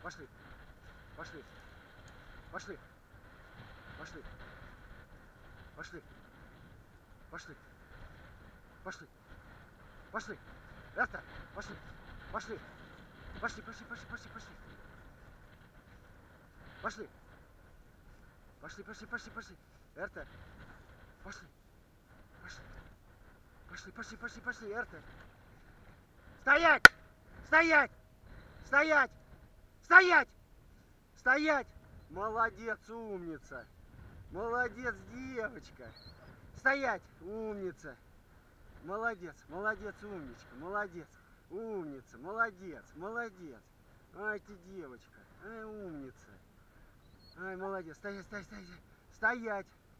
Пошли. Пошли. Пошли. Пошли. Пошли. Пошли. Пошли. Пошли. Эрта. Пошли. Пошли. Пошли, пошли, пошли, пошли, пошли. Пошли. Пошли, пошли, пошли, пошли. Эрта. Пошли. Пошли. Пошли, пошли, пошли, пошли. Эрта. Стоять! Стоять! Стоять! Стоять! Стоять! Молодец, умница! Молодец, девочка! Стоять! Умница! Молодец, молодец, умничка! Молодец! Умница! Молодец! Молодец! Ай, ты девочка! Ай, умница! Ай, молодец! Стоять, стоять, стоять! Стоять!